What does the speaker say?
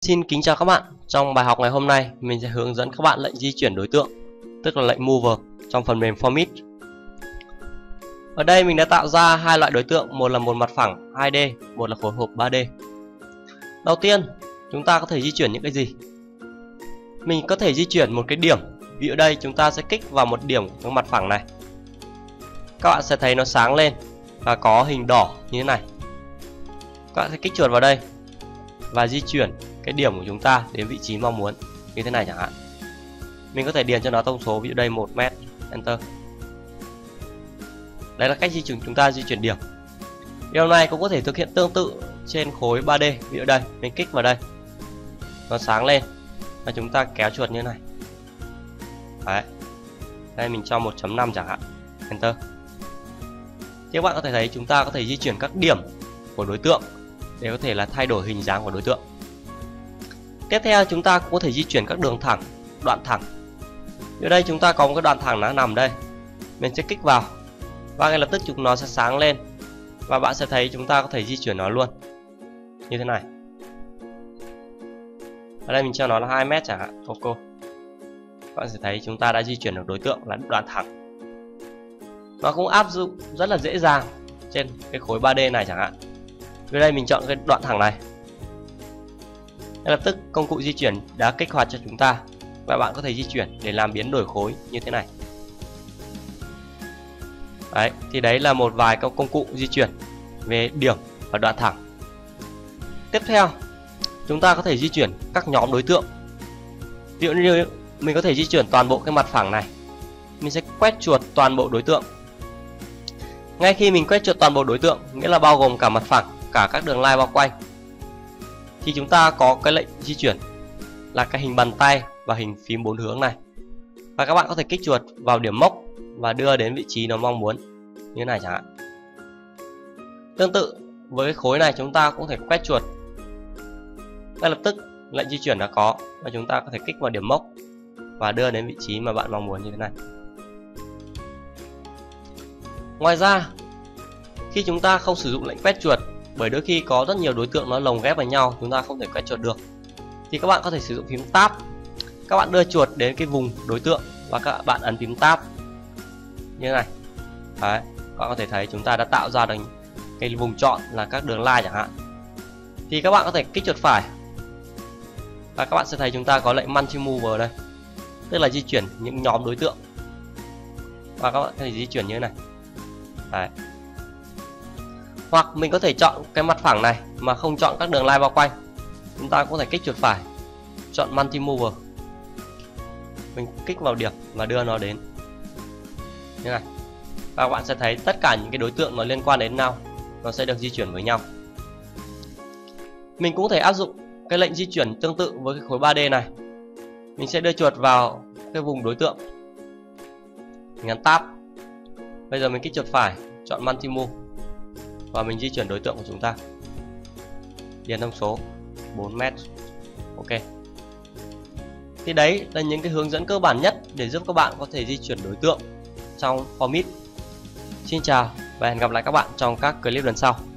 Xin kính chào các bạn. Trong bài học ngày hôm nay, mình sẽ hướng dẫn các bạn lệnh di chuyển đối tượng, tức là lệnh mover trong phần mềm Formit. Ở đây mình đã tạo ra hai loại đối tượng, một là một mặt phẳng 2D, một là khối hộp 3D. Đầu tiên, chúng ta có thể di chuyển những cái gì? Mình có thể di chuyển một cái điểm. Ví dụ ở đây chúng ta sẽ kích vào một điểm của mặt phẳng này. Các bạn sẽ thấy nó sáng lên và có hình đỏ như thế này. Các bạn sẽ kích chuột vào đây và di chuyển cái điểm của chúng ta đến vị trí mong muốn như thế này chẳng hạn. Mình có thể điền cho nó thông số, ví dụ đây 1 mét, enter. Đấy là cách chúng ta di chuyển điểm. Điều này cũng có thể thực hiện tương tự trên khối 3D. Ví dụ đây, mình kích vào đây, nó sáng lên và chúng ta kéo chuột như thế này. Đấy. Đây mình cho 1.5 chẳng hạn, enter. Thì các bạn có thể thấy chúng ta có thể di chuyển các điểm của đối tượng để có thể là thay đổi hình dáng của đối tượng. Tiếp theo chúng ta cũng có thể di chuyển các đường thẳng, đoạn thẳng. Ở đây chúng ta có một cái đoạn thẳng nó nằm đây. Mình sẽ kích vào và ngay lập tức chúng nó sẽ sáng lên và bạn sẽ thấy chúng ta có thể di chuyển nó luôn như thế này. Ở đây mình cho nó là 2 mét chẳng hạn, Coco. Các bạn sẽ thấy chúng ta đã di chuyển được đối tượng là đoạn thẳng. Nó cũng áp dụng rất là dễ dàng trên cái khối 3D này chẳng hạn. Ở đây mình chọn cái đoạn thẳng này. Ngay lập tức công cụ di chuyển đã kích hoạt cho chúng ta và bạn có thể di chuyển để làm biến đổi khối như thế này. Đấy, thì đấy là một vài công cụ di chuyển về điểm và đoạn thẳng. Tiếp theo, chúng ta có thể di chuyển các nhóm đối tượng. Ví dụ như mình có thể di chuyển toàn bộ cái mặt phẳng này. Mình sẽ quét chuột toàn bộ đối tượng. Ngay khi mình quét chuột toàn bộ đối tượng, nghĩa là bao gồm cả mặt phẳng, cả các đường line bao quanh, thì chúng ta có cái lệnh di chuyển là cái hình bàn tay và hình phím 4 hướng này. Và các bạn có thể kích chuột vào điểm mốc và đưa đến vị trí nó mong muốn như thế này chẳng hạn. Tương tự với cái khối này, chúng ta cũng có thể quét chuột. Ngay lập tức lệnh di chuyển đã có và chúng ta có thể kích vào điểm mốc và đưa đến vị trí mà bạn mong muốn như thế này. Ngoài ra, khi chúng ta không sử dụng lệnh quét chuột, bởi đôi khi có rất nhiều đối tượng nó lồng ghép vào nhau, chúng ta không thể quét chuột được, thì các bạn có thể sử dụng phím Tab. Các bạn đưa chuột đến cái vùng đối tượng và các bạn ấn phím Tab như thế này. Đấy, các bạn có thể thấy chúng ta đã tạo ra được cái vùng chọn là các đường line chẳng hạn. Thì các bạn có thể kích chuột phải và các bạn sẽ thấy chúng ta có lệnh Multi-Mover đây, tức là di chuyển những nhóm đối tượng. Và các bạn có thể di chuyển như thế này. Đấy. Hoặc mình có thể chọn cái mặt phẳng này mà không chọn các đường line bao quanh. Chúng ta cũng có thể kích chuột phải, chọn Multi-Mover. Mình kích vào điểm và đưa nó đến như này. Và các bạn sẽ thấy tất cả những cái đối tượng nó liên quan đến nhau, nó sẽ được di chuyển với nhau. Mình cũng có thể áp dụng cái lệnh di chuyển tương tự với cái khối 3D này. Mình sẽ đưa chuột vào cái vùng đối tượng, mình ấn Tab. Bây giờ mình kích chuột phải, chọn Multi-Move và mình di chuyển đối tượng của chúng ta. Điền thông số 4 mét. Ok. Thì đấy là những cái hướng dẫn cơ bản nhất để giúp các bạn có thể di chuyển đối tượng trong Formit. Xin chào và hẹn gặp lại các bạn trong các clip lần sau.